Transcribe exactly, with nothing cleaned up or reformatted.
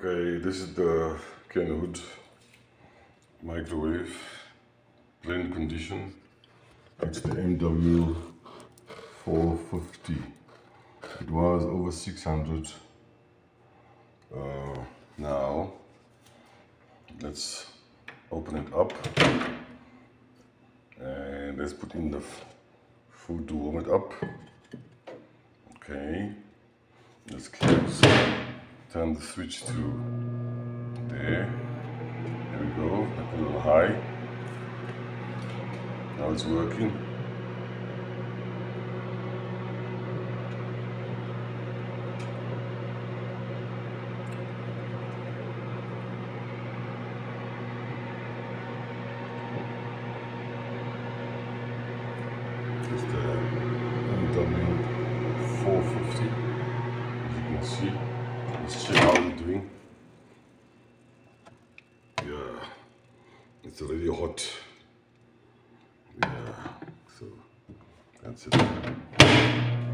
Okay, this is the Kenwood microwave, plain condition. It's the M W four fifty. It was over six hundred. Uh, now, let's open it up and let's put in the food to warm it up. Okay, let's close. Turn the switch to there. There we go. I put it on high. Now it's working. It's the M W four fifty. As you can see. Let's check how it's doing. Yeah, it's already hot. Yeah, so that's it.